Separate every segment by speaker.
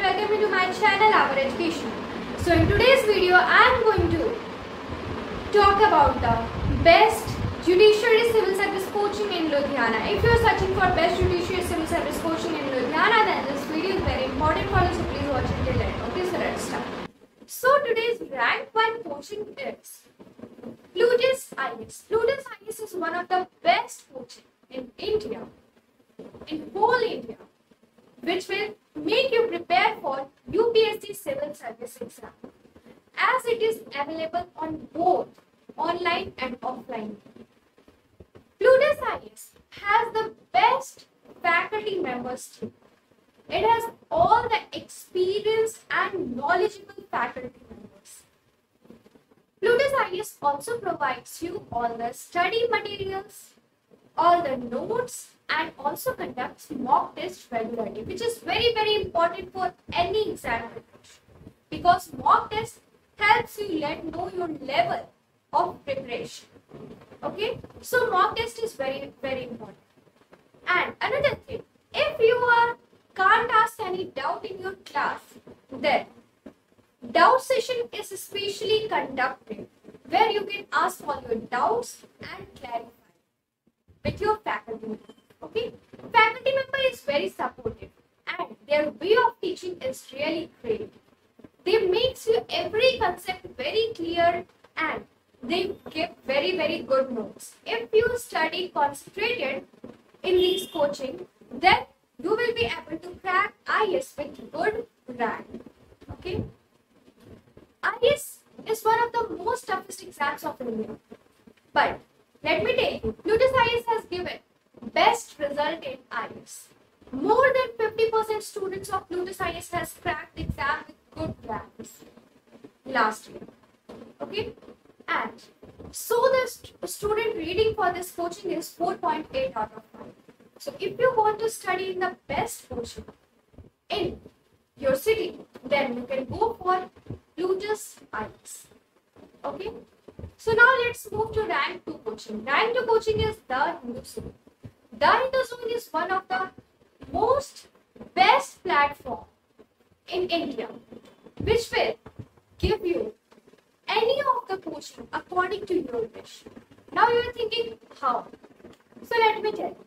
Speaker 1: welcome you to my channel, Our Education. So in today's video, I am going to talk about the best Judiciary Civil Service coaching in Ludhiana. If you are searching for best Judiciary Civil Service coaching in Ludhiana, then this video is very important for you, so please watch it till end. Okay, so let's start. So today's rank 1 coaching is Ludus IS. Ludus IS is one of the best coaching in India, in whole India, which will make you prepare for UPSC Civil Service exam, as it is available on both online and offline. Ludus IS has the best faculty members team. It has all the experienced and knowledgeable faculty members. Ludus IS also provides you all the study materials, all the notes, and also conducts mock test regularly, which is very important for any exam preparation, because mock test helps you know your level of preparation. Okay, so mock test is very important. And another thing, if you can't ask any doubt in your class, then doubt session is specially conducted where you can ask all your doubts and clarify with your faculty member. Okay, faculty member is very supportive and their way of teaching is really great. They makes you every concept very clear and they give very good notes. If you study concentrated in these coaching, then you will be able to crack IS with good rank. Okay, IS is one of the most toughest exams of India, but let me tell you, Ludus IS has given best result in IS. More than 50% students of Ludus IS has cracked the exam with good ranks last year. Okay, and so the student rating for this coaching is 4.8 out of 5. So if you want to study in the best coaching in your city, then you can go for Ludus IS. Okay, so now let's move to rank 2 coaching. Rank 2 coaching is the Hindu Zone. The Hindu Zone is one of the most best platform in India, which will give you any of the coaching according to your wish. Now you are thinking how? So let me tell you.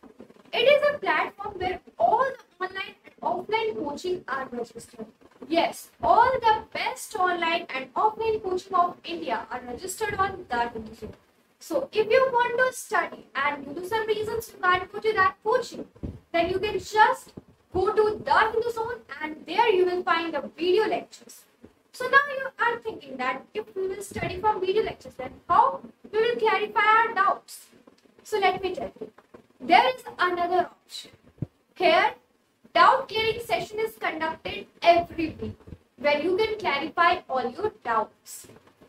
Speaker 1: It is a platform where all the online and offline coaching are registered. Yes, all the best online and offline coaching of India are registered on the Hindu Zone. So if you want to study and due to some reasons you can't go to that coaching, then you can just go to the Hindu Zone and there you will find the video lectures. So now you are thinking that if we will study from video lectures, then how we will clarify our doubts? So let me tell you, there is another option. Here, doubt clearing session is conducted every week where you can clarify all your doubts.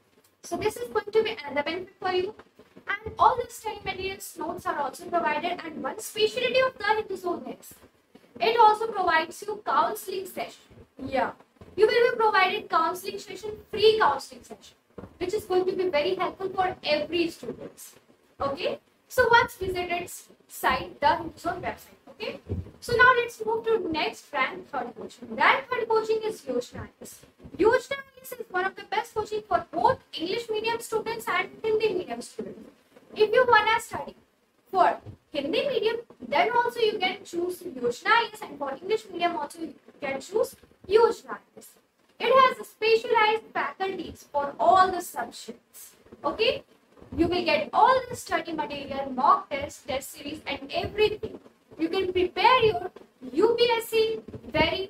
Speaker 1: So this is going to be another benefit for you. And all the study materials notes are also provided, and one specialty of the Hindu Zone is it also provides you counseling session. Yeah, you will be provided counseling session, free counseling session, which is going to be very helpful for every student. Okay, so once visit its site, the Hindu Zone website. Okay, so now let's move to next rank 3rd coaching. Rank 3rd coaching is Judiciary. Judiciary is one of the best coaching for both English medium students and Hindi medium students. If you wanna study for Hindi medium, then also you can choose Judiciary, and for English medium also you can choose Judiciary. It has specialized faculties for all the subjects. Okay, you will get all the study material, mock test, test series, and everything. You can prepare your UPSC very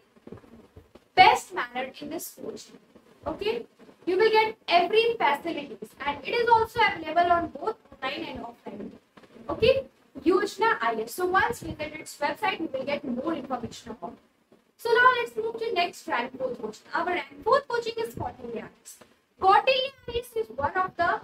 Speaker 1: best manner in this coaching. Okay, you will get every facilities, and it is also available on both online and offline. Okay, Judiciary IS. So once you visit its website, you will get more information about it. So now let's move to next rank 4th coaching. Our rank 4th coaching is Kautilya IS. Kautilya IS is one of the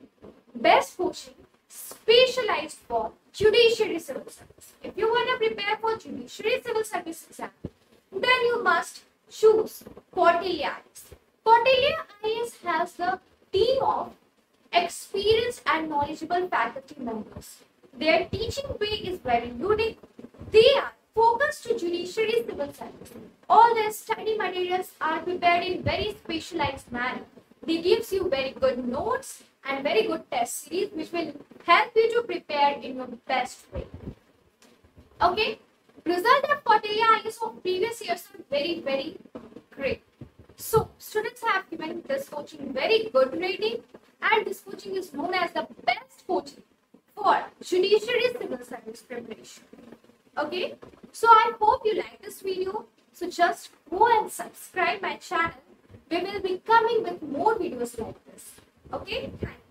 Speaker 1: best coaching specialized for Judiciary Civil Service. If you want to prepare for Judiciary Civil Service exam, then you must choose Kautilya IS. Kautilya IS has the team of experienced and knowledgeable faculty members. Their teaching way is very unique. They are focused to judiciary civil service. All the study materials are prepared in very specialized manner. They gives you very good notes and very good test series which will help you to prepare in your best way. Okay, result of quarterly IAS of previous years are very great. So students have given this coaching very good rating, and this coaching is known as the best coaching for judiciary civil service preparation. Okay, so I hope you like this video. So just go and subscribe my channel. We will be coming with more videos like this. Okay, thank you.